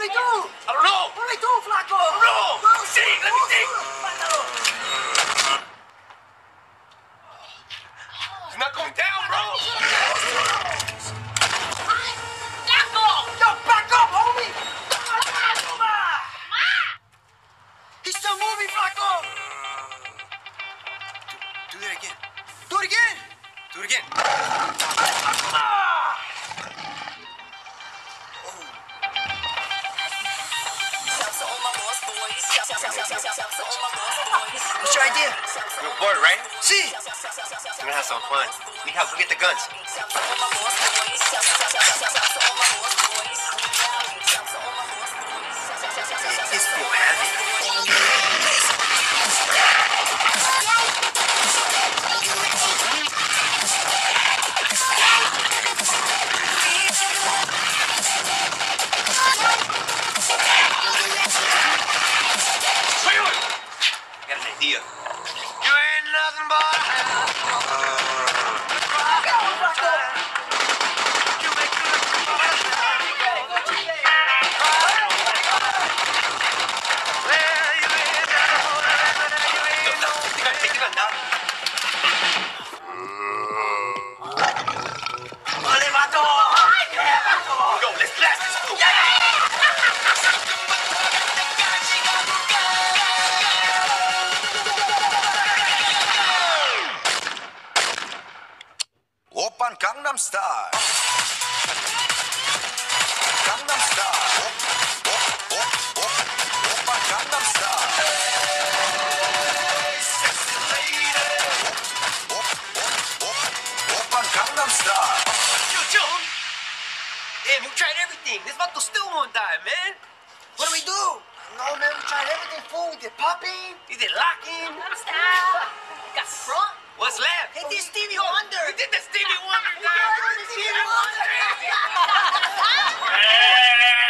do they do? I don't know. What do they do, Flaco? No. Let me think. Let me think. It's not going down, bro. Flaco! Yo, back up, homie! He's still moving, Flaco! Do that again. Do it again! Do it again. What's your idea? We're bored, right? See? We're gonna have some fun. Mija, go get the guns. This feel heavy. I got an idea. You ain't nothing but take it on now. Go, let's blast this fool. Oppan Gangnam Style. Gangnam Style. Oppan Gangnam Style. Sexy lady. Oppan Gangnam Style. Yo, Joe. Damn, you tried everything. This vato still won't die, man. What do we do? No, man, we tried everything, fool. We did popping. You did locking. Stop. Got front. What's left? Hey, this Stevie Wonder. We did the Stevie Wonder, guy. Stevie Wonder. Hey!